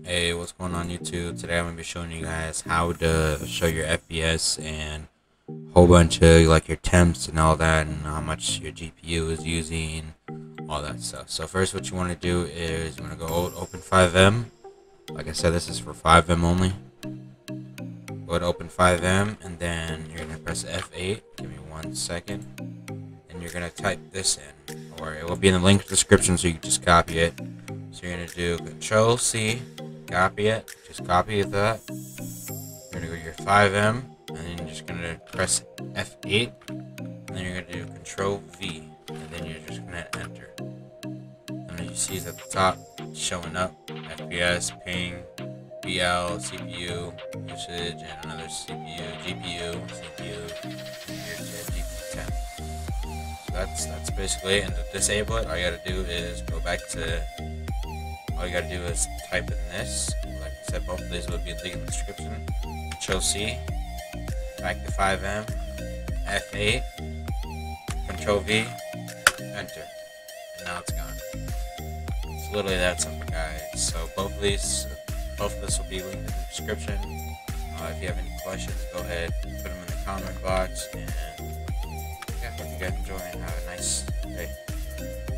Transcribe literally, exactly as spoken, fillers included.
Hey, what's going on YouTube? Today I'm going to be showing you guys how to show your F P S and a whole bunch of like your temps and all that, and how much your G P U is using, all that stuff. So first what you want to do is you want to go open Fivem. Like I said, this is for Fivem only. Go to open Fivem and then you're going to press F eight. Give me one second. And you're going to type this in, or it will be in the link description, so you can just copy it. So you're going to do Control C. Copy it, just copy that. You're gonna go to your Fivem, and then you're just gonna press F eight, and then you're gonna do Control V, and then you're just gonna enter. And then you see at the top showing up F P S, ping, B L, C P U usage, and another C P U, G P U, C P U, and here's your G P U ten. So that's that's basically it. And to disable it, all you gotta do is go back to. All you gotta do is type in this. Like I said, both of these will be linked in the description. Control C, back to Fivem, F eight, Control V, enter, and now it's gone. It's literally that simple, guys. So both of these, both of this will be linked in the description. Uh, if you have any questions, go ahead, put them in the comment box, and yeah, hope you guys enjoy and have a nice day.